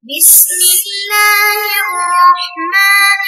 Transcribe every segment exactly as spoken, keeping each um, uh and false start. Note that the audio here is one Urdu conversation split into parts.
بسم الله الرحمن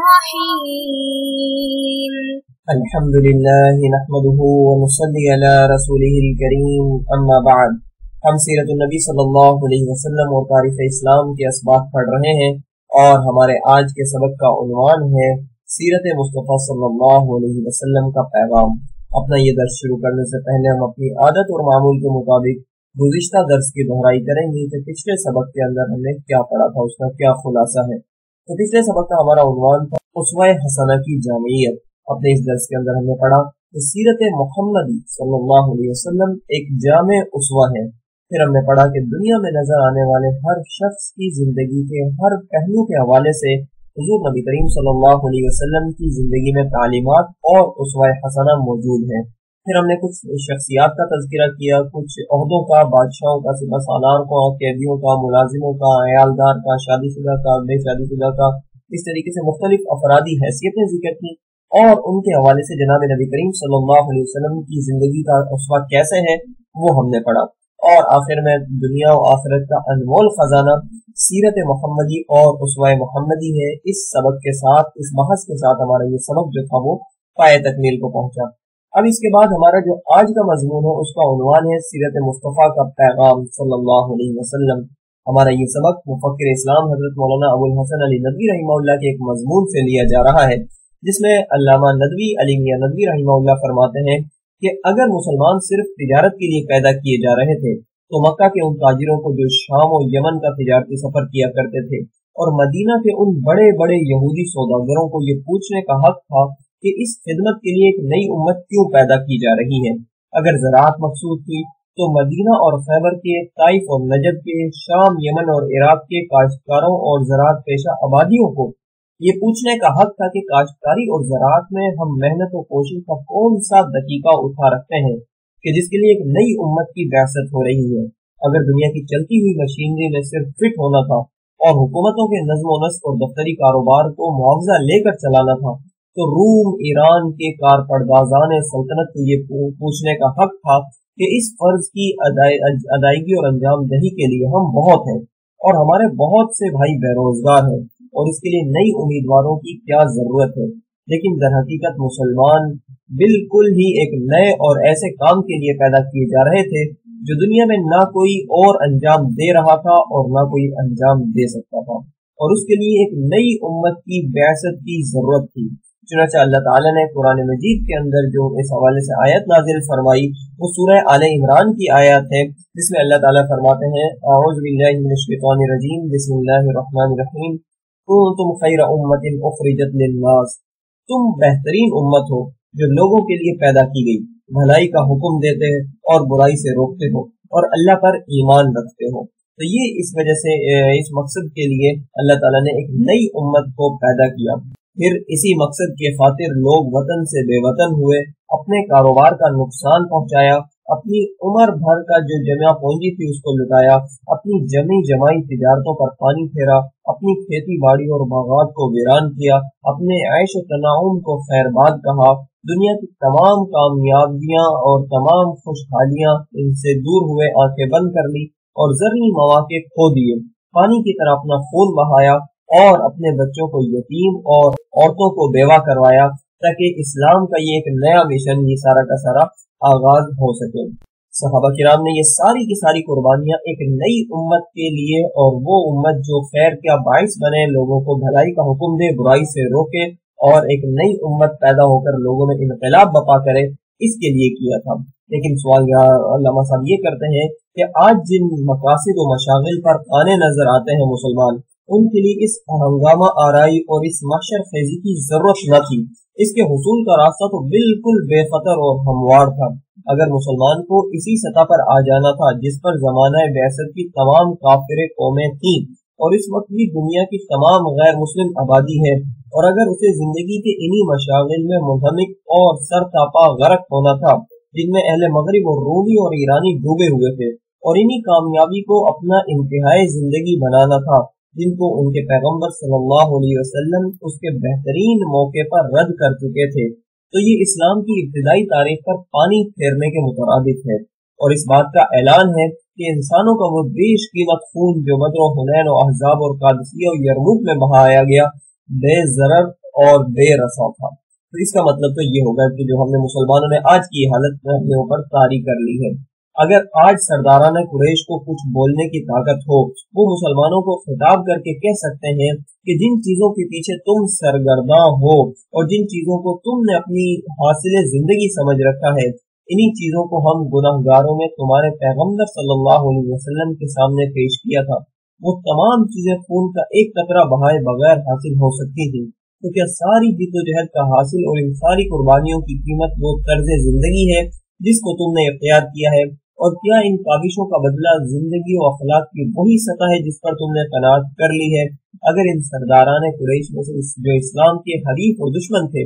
الرحيم الحمد لله نحمده ونصلي على رسوله الكريم اما بعد ہم سیرت النبی صلی اللہ علیہ وسلم اور تاریخ اسلام کے اسباق پڑھ رہے ہیں اور ہمارے آج کے سبق کا عنوان ہے سیرت مصطفیٰ صلی اللہ علیہ وسلم کا پیغام۔ اپنا یہ درس شروع کرنے سے پہلے ہم اپنی عادت اور معمول کے مطابق گزشتہ درس کی دہرائی کریں گے کہ پچھلے سبق کے اندر ہم نے کیا پڑھا تھا، اس کا کیا خلاصہ ہے۔ تو پچھلے سبق کا ہمارا عنوان تھا اسوہ حسنہ کی جامعیت۔ اپنے اس درس کے اندر ہم نے پڑھا کہ سیرت محمدی صلی اللہ علیہ وسلم ایک جامع اسوہ ہے۔ پھر ہم نے پڑھا کہ دنیا میں نظر آنے والے ہر شخص کی زندگی کے ہر پہلو کے حوالے سے حضور نبی کریم صلی اللہ علیہ وسلم کی زندگی میں تعلیمات اور اسوہ حسنہ موجود ہیں۔ پھر ہم نے کچھ شخصیات کا تذکرہ کیا، کچھ عہدوں کا، بادشاہوں کا، سپہ سالار کا، قیدیوں کا، ملازموں کا، عیالدار کا، شادی شدہ کا، بے شادی شدہ کا، اس طریقے سے مختلف افرادی حیثیتیں ذکر کی اور ان کے حوالے سے جناب نبی کریم صلی اللہ علیہ وسلم کی زندگی کا اسوہ کیسے ہے وہ ہم نے پڑھا۔ اور آخر میں دنیا و آخرت کا انمول خزانہ سیرت محمدی اور اسوہ محمدی ہے۔ اس سبق کے ساتھ، اس بحث کے ساتھ ہمارا یہ سبق جو تھا وہ پائے تکمیل کو پہنچا۔ اب اس کے بعد ہمارا جو آج کا مضمون ہے اس کا عنوان ہے سیرت مصطفیٰ کا پیغام صلی اللہ علیہ وسلم۔ ہمارا یہ سبق مفکر اسلام حضرت مولانا ابو الحسن علی ندوی رحمہ اللہ کے ایک مضمون سے لیا جا رہا ہے، جس میں علامہ ندوی علی میاں ندوی رحمہ اللہ فرماتے ہیں کہ اگر مسلمان صرف تجارت کے لیے پیدا کیے جا رہے تھے تو مکہ کے ان تاجروں کو جو شام و یمن کا تجارتی سفر کیا کرتے تھے اور مدینہ کے ان بڑے بڑے یہودی سوداگروں کو یہ پوچھنے کا حق تھا کہ اس خدمت کے لیے ایک نئی امت کیوں پیدا کی جا رہی ہے۔ اگر زراعت مقصود تھی تو مدینہ اور خیبر کے، طائف اور نجد کے، شام، یمن اور عراق کے کاشتکاروں اور زراعت پیشہ آبادیوں کو یہ پوچھنے کا حق تھا کہ کاشتکاری اور زراعت میں ہم محنت و کوشش کا کون سا دقیقہ اٹھا رکھتے ہیں کہ جس کے لیے ایک نئی امت کی بعثت ہو رہی ہے۔ اگر دنیا کی چلتی ہوئی مشینری میں صرف فٹ ہونا تھا اور حکومتوں کے نظم و نسق اور دفتری کاروبار کو معاوضہ لے کر چلانا تھا تو روم، ایران کے کارپردازان سلطنت کو یہ پوچھنے کا حق تھا کہ اس فرض کی ادائیگی اور انجام دہی کے لیے ہم بہت ہیں اور ہمارے بہت سے بھائی بے روزگار ہیں اور اس کے لیے نئی امیدواروں کی کیا ضرورت ہے۔ لیکن در حقیقت مسلمان بالکل ہی ایک نئے اور ایسے کام کے لیے پیدا کیے جا رہے تھے جو دنیا میں نہ کوئی اور انجام دے رہا تھا اور نہ کوئی انجام دے سکتا تھا، اور اس کے لیے ایک نئی امت کی بعثت کی ضرورت تھی۔ چنانچہ اللہ تعالیٰ نے قرآن مجید کے اندر جو اس حوالے سے آیت نازل فرمائی وہ سورہ آل عمران کی آیات ہے، جس میں اللہ تعالیٰ فرماتے ہیں اعوذ باللہ من الشیطان الرجیم بسم اللہ الرحمن الرحیم کنتم خیر امت اخرجت للناس، تم بہترین امت ہو جو لوگوں کے لیے پیدا کی گئی، بھلائی کا حکم دیتے اور برائی سے روکتے ہو اور اللہ پر ایمان رکھتے ہو۔ تو یہ اس وجہ سے اس مقصد کے لیے اللہ تعالیٰ نے ایک نئی امت کو پیدا کیا۔ پھر اسی مقصد کے خاطر لوگ وطن سے بے وطن ہوئے، اپنے کاروبار کا نقصان پہنچایا، اپنی عمر بھر کا جو جمع پونجی تھی اس کو لٹایا، اپنی جمی جمائی تجارتوں پر پانی پھیرا، اپنی کھیتی باڑی اور باغات کو ویران کیا، اپنے عیش و تنعم کو خیرباد کہا، دنیا کی تمام کامیابیاں اور تمام خوشحالیاں ان سے دور ہوئے، آنکھیں بند کر لی اور زرعی مواقع کھو دیے، پانی کی طرح اپنا خون بہایا اور اپنے بچوں کو یتیم اور عورتوں کو بیوہ کروایا تاکہ اسلام کا یہ ایک نیا مشن یہ سارا کا سارا آغاز ہو سکے۔ صحابہ کرام نے یہ ساری کی ساری قربانیاں ایک نئی امت کے لیے، اور وہ امت جو خیر کا باعث بنے، لوگوں کو بھلائی کا حکم دے، برائی سے روکے اور ایک نئی امت پیدا ہو کر لوگوں میں انقلاب بپا کرے، اس کے لیے کیا تھا۔ لیکن سوال یہاں علامہ صاحب یہ کرتے ہیں کہ آج جن مقاصد و مشاغل پر آنے نظر آتے ہیں مسلمان، ان کے لیے اس ہنگامہ آرائی اور اس محشر خیزی کی ضرورت نہ تھی۔ اس کے حصول کا راستہ تو بالکل بے خطر اور ہموار تھا۔ اگر مسلمان کو اسی سطح پر آ جانا تھا جس پر زمانہ بعثت کی تمام کافر قومیں تھیں اور اس وقت بھی دنیا کی تمام غیر مسلم آبادی ہے، اور اگر اسے زندگی کے انہی مشاغل میں منہمک اور سر تاپا غرق ہونا تھا جن میں اہل مغرب اور رومی اور ایرانی ڈوبے ہوئے تھے، اور انہی کامیابی کو اپنا انتہائی زندگی بنانا تھا جن کو ان کے پیغمبر صلی اللہ علیہ وسلم اس کے بہترین موقع پر رد کر چکے تھے، تو یہ اسلام کی ابتدائی تاریخ پر پانی پھیرنے کے مترادف ہے، اور اس بات کا اعلان ہے کہ انسانوں کا وہ بیش قیمت خون جو بدر و حنین و احزاب اور قادسیہ اور یرموک میں بہایا گیا بے ضرر اور بے رسا تھا۔ تو اس کا مطلب تو یہ ہوگا کہ جو ہم نے مسلمانوں نے آج کی حالت میں اپنے اوپر طاری کر لی ہے، اگر آج سرداران قریش کو کچھ بولنے کی طاقت ہو، وہ مسلمانوں کو خطاب کر کے کہہ سکتے ہیں کہ جن چیزوں کے پیچھے تم سرگرداں ہو اور جن چیزوں کو تم نے اپنی حاصل زندگی سمجھ رکھا ہے، انہی چیزوں کو ہم گناہگاروں میں تمہارے پیغمبر صلی اللہ علیہ وسلم کے سامنے پیش کیا تھا، وہ تمام چیزیں خون کا ایک قطرہ بہائے بغیر حاصل ہو سکتی تھی۔ تو کیا ساری جد و جہد کا حاصل اور ان ساری قربانیوں کی قیمت وہ طرز زندگی ہے جس کو تم نے اختیار کیا ہے؟ اور کیا ان کاوشوں کا بدلہ زندگی و اخلاق کی وہی سطح ہے جس پر تم نے قناعت کر لی ہے؟ اگر ان سرداران قریش میں سے جو اسلام کے حریف و دشمن تھے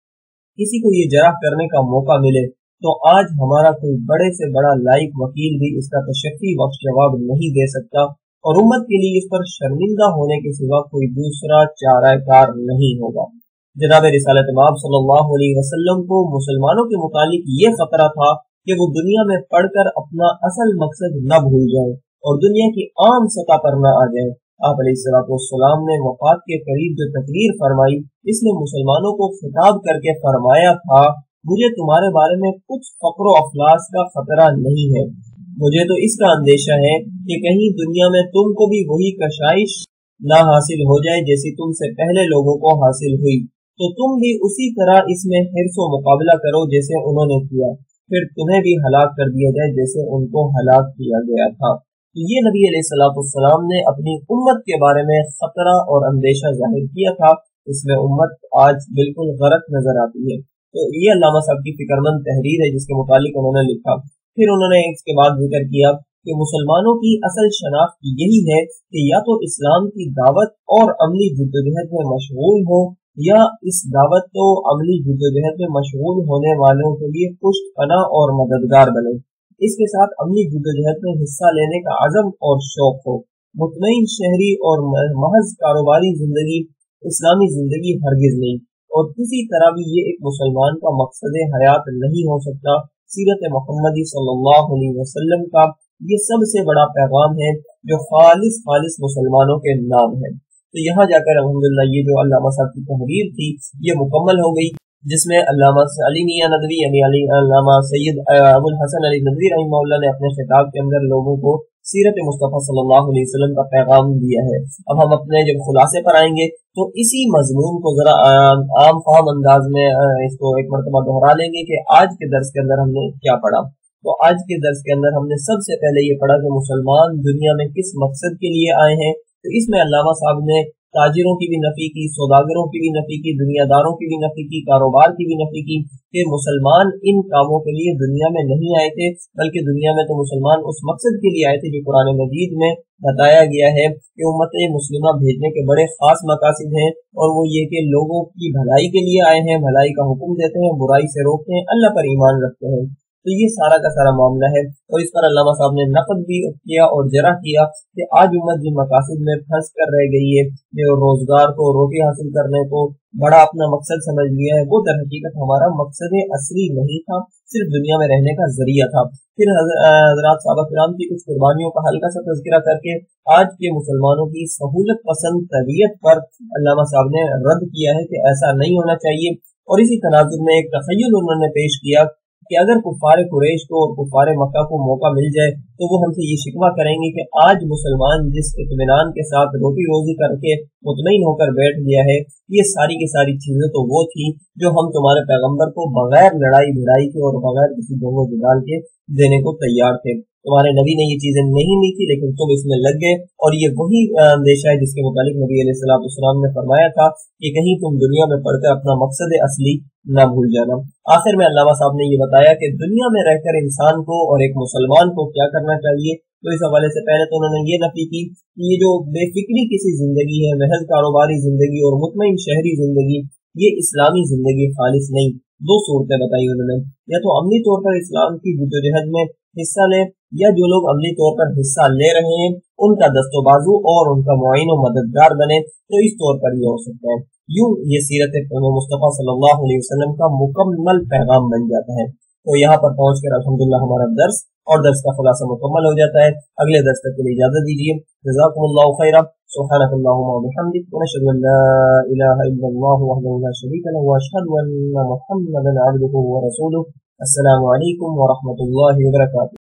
کسی کو یہ جرح کرنے کا موقع ملے تو آج ہمارا کوئی بڑے سے بڑا لائق وکیل بھی اس کا تشفی بخش جواب نہیں دے سکتا، اور امت کے لیے اس پر شرمندہ ہونے کے سوا کوئی دوسرا چارہ کار نہیں ہوگا۔ جناب رسالت مآب صلی اللہ علیہ وسلم کو مسلمانوں کے متعلق یہ خطرہ تھا کہ وہ دنیا میں پڑھ کر اپنا اصل مقصد نہ بھول جائے اور دنیا کی عام سطح پر نہ آ جائے۔ آپ علیہ الصلوۃ والسلام نے وفات کے قریب جو تقریر فرمائی، اس میں مسلمانوں کو خطاب کر کے فرمایا تھا، مجھے تمہارے بارے میں کچھ فقر و افلاس کا خطرہ نہیں ہے، مجھے تو اس کا اندیشہ ہے کہ کہیں دنیا میں تم کو بھی وہی کشائش نہ حاصل ہو جائے جیسی تم سے پہلے لوگوں کو حاصل ہوئی، تو تم بھی اسی طرح اس میں حرص و مقابلہ کرو جیسے انہوں نے کیا، پھر تمہیں بھی ہلاک کر دیا جائے جیسے ان کو ہلاک کیا گیا تھا۔ تو یہ نبی علیہ الصلوۃ والسلام نے اپنی امت کے بارے میں خطرہ اور اندیشہ ظاہر کیا تھا، اس میں امت آج بالکل غرق نظر آتی ہے۔ تو یہ علامہ صاحب کی فکر مند تحریر ہے جس کے متعلق انہوں نے لکھا۔ پھر انہوں نے اس کے بعد ذکر کیا کہ مسلمانوں کی اصل شناخت یہی ہے کہ یا تو اسلام کی دعوت اور عملی جدوجہد میں مشغول ہو، یا اس دعوت تو عملی جدوجہد میں مشغول ہونے والوں کے لیے پشت پناہ اور مددگار بنے، اس کے ساتھ عملی جدوجہد میں حصہ لینے کا عزم اور شوق ہو۔ مطمئن شہری اور محض کاروباری زندگی اسلامی زندگی ہرگز نہیں، اور کسی طرح بھی یہ ایک مسلمان کا مقصد حیات نہیں ہو سکتا۔ سیرت محمدی صلی اللہ علیہ وسلم کا یہ سب سے بڑا پیغام ہے جو خالص خالص مسلمانوں کے نام ہے۔ تو یہاں جا کر الحمدللہ یہ جو علامہ صاحب کی تحریر تھی یہ مکمل ہو گئی، جس میں علامہ علی میاں ندوی یعنی علی علامہ سید ابو الحسن علی ندوی رحمہ اللہ نے اپنے خطاب کے اندر لوگوں کو سیرت مصطفیٰ صلی اللہ علیہ وسلم کا پیغام دیا ہے۔ اب ہم اپنے جب خلاصے پر آئیں گے تو اسی مضمون کو ذرا عام فہم انداز میں اس کو ایک مرتبہ دہرا لیں گے کہ آج کے درس کے اندر ہم نے کیا پڑھا۔ تو آج کے درس کے اندر ہم نے سب سے پہلے یہ پڑھا کہ مسلمان دنیا میں کس مقصد کے لیے آئے ہیں۔ تو اس میں علامہ صاحب نے تاجروں کی بھی نفی کی، سوداگروں کی بھی نفی کی، دنیا داروں کی بھی نفی کی، کاروبار کی بھی نفی کی کہ مسلمان ان کاموں کے لیے دنیا میں نہیں آئے تھے، بلکہ دنیا میں تو مسلمان اس مقصد کے لیے آئے تھے جو قرآن مجید میں بتایا گیا ہے کہ امت مسلمہ بھیجنے کے بڑے خاص مقاصد ہیں، اور وہ یہ کہ لوگوں کی بھلائی کے لیے آئے ہیں، بھلائی کا حکم دیتے ہیں، برائی سے روکتے ہیں، اللہ پر ایمان رکھتے ہیں۔ تو یہ سارا کا سارا معاملہ ہے، اور اس پر علامہ صاحب نے نقد بھی کیا اور جرح کیا کہ آج امت جن مقاصد میں پھنس کر رہ گئی ہے، جو روزگار کو، روٹی حاصل کرنے کو بڑا اپنا مقصد سمجھ لیا ہے، وہ در حقیقت ہمارا مقصد اصلی نہیں تھا، صرف دنیا میں رہنے کا ذریعہ تھا۔ پھر حضرات صحابہ کرام کی کچھ قربانیوں کا ہلکا سا تذکرہ کر کے آج کے مسلمانوں کی سہولت پسند طبیعت پر علامہ صاحب نے رد کیا ہے کہ ایسا نہیں ہونا چاہیے، اور اسی تناظر میں ایک تخیل انہوں نے پیش کیا کہ اگر کفار قریش کو اور کفار مکہ کو موقع مل جائے تو وہ ہم سے یہ شکوہ کریں گے کہ آج مسلمان جس اطمینان کے ساتھ روٹی روزی کر کے مطمئن ہو کر بیٹھ گیا ہے، یہ ساری کی ساری چیزیں تو وہ تھی جو ہم تمہارے پیغمبر کو بغیر لڑائی بھڑائی کے اور بغیر کسی جنگ و جدال کے دینے کو تیار تھے۔ تمہارے نبی نے یہ چیزیں نہیں لی تھی، لیکن تم اس میں لگ گئے، اور یہ وہی اندیشہ ہے جس کے متعلق نبی علیہ الصلوۃ والسلام نے فرمایا تھا کہ کہیں تم دنیا میں پڑھ کر اپنا مقصد اصلی نہ بھول جانا۔ آخر میں علامہ صاحب نے یہ بتایا کہ دنیا میں رہ کر انسان کو اور ایک مسلمان کو کیا کرنا چاہیے۔ تو اس حوالے سے پہلے تو انہوں نے یہ نفی کی کہ یہ جو بے فکری کسی زندگی ہے، محض کاروباری زندگی اور مطمئن شہری زندگی، یہ اسلامی زندگی خالص نہیں۔ دو صورتیں بتائی انہوں نے، یا تو عملی طور پر اسلام کی جدوجہد میں حصہ لیں، یا جو لوگ عملی طور پر حصہ لے رہے ہیں ان کا دست و بازو اور ان کا معین و مددگار بنے، تو اس طور پر یہ ہو سکتا ہے۔ یوں یہ سیرت مصطفیٰ صلی اللہ علیہ وسلم کا مکمل پیغام بن جاتا ہے۔ تو یہاں پر پہنچ کر الحمدللہ ہمارا درس اور درس کا خلاصہ مکمل ہو جاتا ہے۔ اگلے درس تک کے لیے اجازت دیجیے۔ جزاکم اللہ خیرا، سبحانک اللہم و بحمدک، ونشہد ان لا الہ الا اللہ وحدہ لا شریک لہ، واشہد ان محمدا عبدہ ورسولہ۔ السلام علیکم ورحمۃ اللہ وبرکاتہ۔